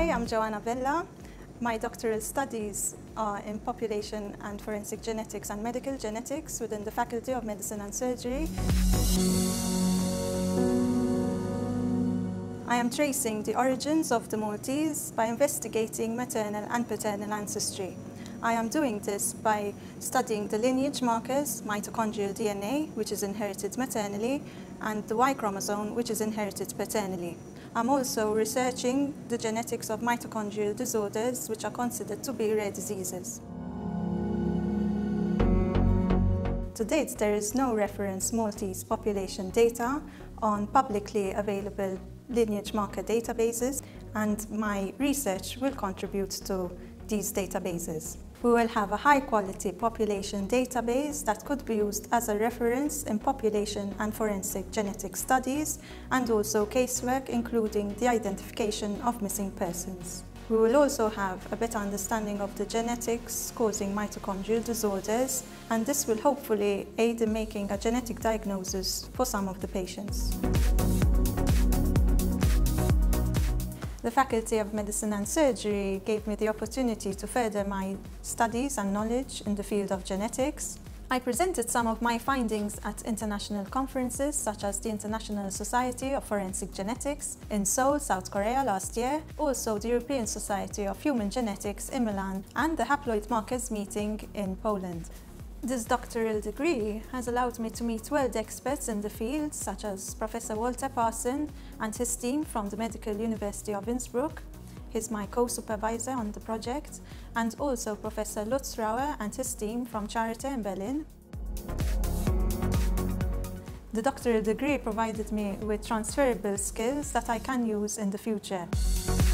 Hi, I'm Joanna Vella. My doctoral studies are in population and forensic genetics and medical genetics within the Faculty of Medicine and Surgery. I am tracing the origins of the Maltese by investigating maternal and paternal ancestry. I am doing this by studying the lineage markers, mitochondrial DNA, which is inherited maternally, and the Y chromosome, which is inherited paternally. I'm also researching the genetics of mitochondrial disorders, which are considered to be rare diseases. To date, there is no reference Maltese population data on publicly available lineage marker databases, and my research will contribute to these databases. We will have a high-quality population database that could be used as a reference in population and forensic genetic studies, and also casework, including the identification of missing persons. We will also have a better understanding of the genetics causing mitochondrial disorders, and this will hopefully aid in making a genetic diagnosis for some of the patients. The Faculty of Medicine and Surgery gave me the opportunity to further my studies and knowledge in the field of genetics. I presented some of my findings at international conferences such as the International Society of Forensic Genetics in Seoul, South Korea last year, also the European Society of Human Genetics in Milan, and the Haploid Markers meeting in Poland. This doctoral degree has allowed me to meet world experts in the field, such as Professor Walter Parson and his team from the Medical University of Innsbruck. He's my co-supervisor on the project, and also Professor Lutz Rauer and his team from Charité in Berlin. The doctoral degree provided me with transferable skills that I can use in the future.